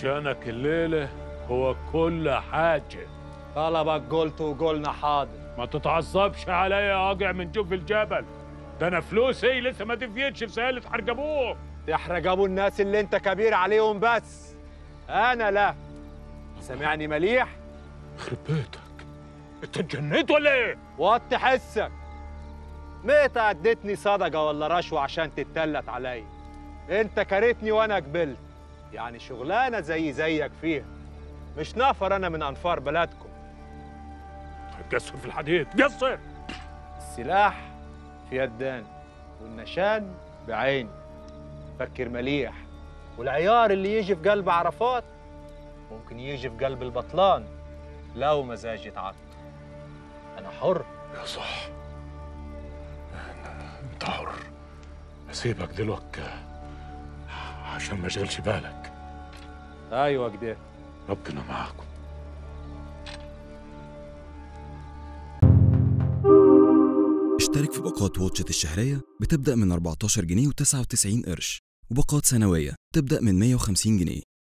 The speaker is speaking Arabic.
شأنك الليلة هو كل حاجة. طلبك قلت وقلنا حاضر. ما تتعصبش عليا اقع من جوف الجبل، ده انا فلوسي لسه ما دفيتش في سهالة حرقبوه. تحرق ابو الناس اللي انت كبير عليهم بس، انا لا. سامعني مليح؟ يخرب بيتك، انت اتجنيت ولا ايه؟ وطي حسك. متى اديتني صدقه ولا رشوه عشان تتلت عليا؟ انت كرهتني وانا قبلت، يعني شغلانه زيك فيها، مش نفر انا من انفار بلدكم. قصر في الحديد، قصر. السلاح في يدان والنشان بعيني. فكر مليح، والعيار اللي يجي في قلب عرفات ممكن يجي في قلب البطلان لو مزاجي اتعطل. انا حر. يا صح، انت حر. اسيبك دلوقتي عشان ما اشغلش بالك. ايوه كده. ربنا معاكم. اشترك في باقات واتشت الشهرية بتبدأ من 14 جنيه و99 قرش، وباقات سنوية تبدأ من 150 جنيه.